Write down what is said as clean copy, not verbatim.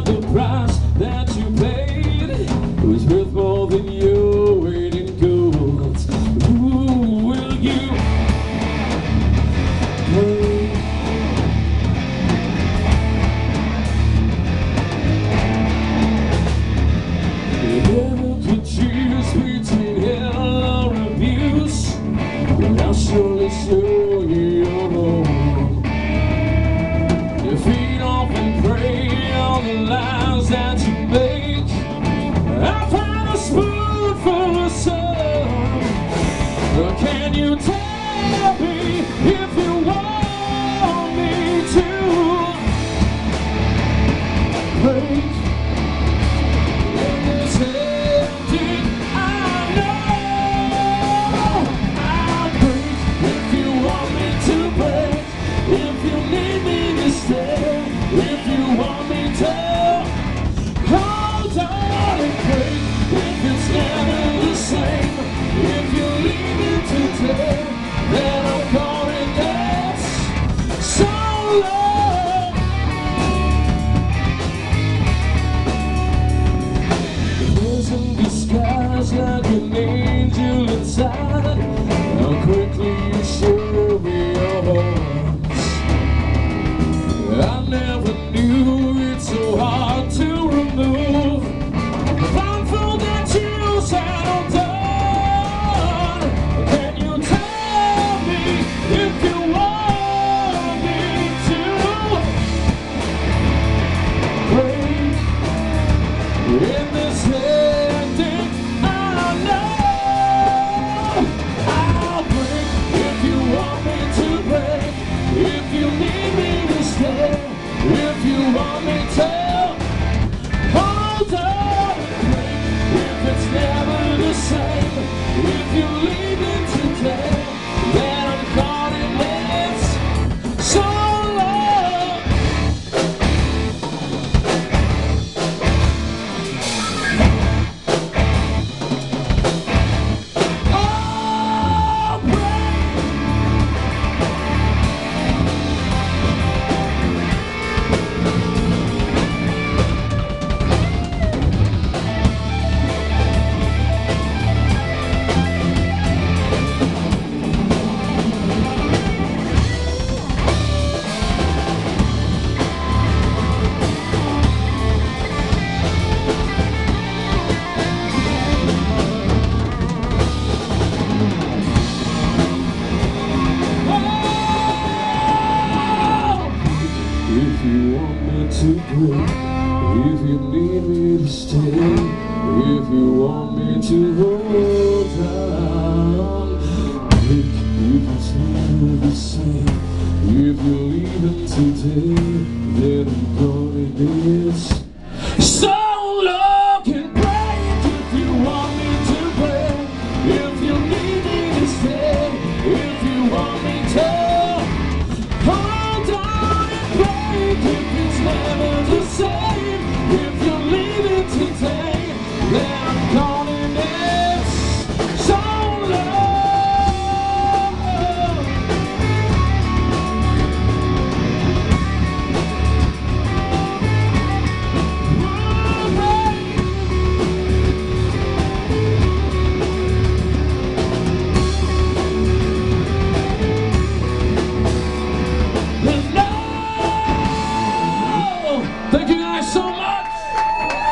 the price that you paid was worth more than your weight in gold. Who will you pay? Never could choose between hell or abuse, but I'll surely show you your home. You feed off and pray on the lies that you make. I've had a spoonful of sun. Can you tell me if you want me to break? In this ending, I know I'll break if you want me to break. If you need me to stay, if you want me to hold on and break. If it's never the same, if you leave it today, then I'm calling this so long. There's in disguise like an angel inside. How quickly you show me your hearts. I never knew it's so hard to remove. Blindfold that you settled on. Can you tell me if you want me to break? In this ending, I know I'll break if you want me to break. If you need me to stay, if you want me to hold on and break. If it's never the same, if you leave it today, then I'm calling this so long. Oh, break. If you want me to break, if you need me to stay, if you want me to hold on, break if it's never the same. If you're leaving today, then I'm calling this so